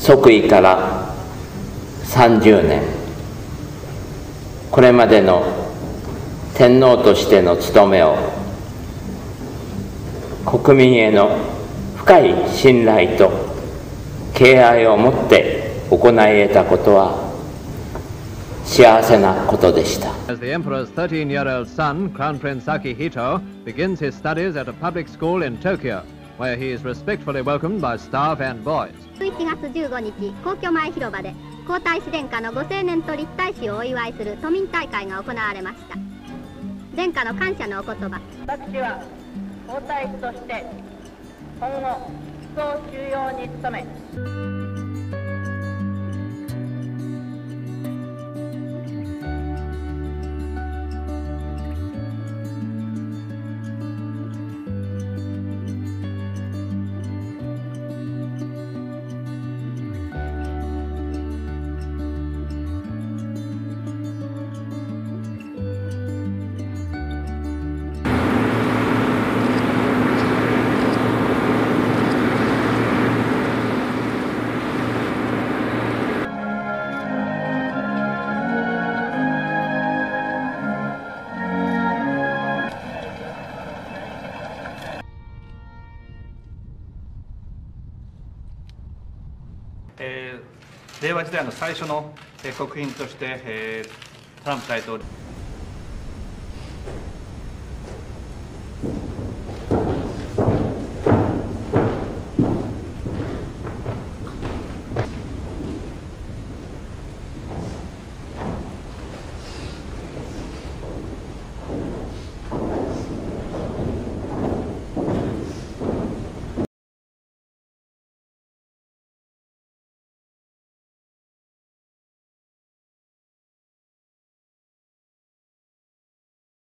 即位から30年、これまでの天皇としての務めを国民への深い信頼と敬愛を持って行い得たことは幸せなことでした。 As the Emperor's 13-year-old son, Crown Prince Akihito, begins his studies at a public school in Tokyo, where he is respectfully welcomed by staff and boys. 11月15日、皇居前広場で皇太子殿下のご成年と立体死をお祝いする都民大会が行われました。殿下の感謝のお言葉。 私は皇太子として今後思想収容に努め、 令和時代の最初の国賓として、トランプ大統領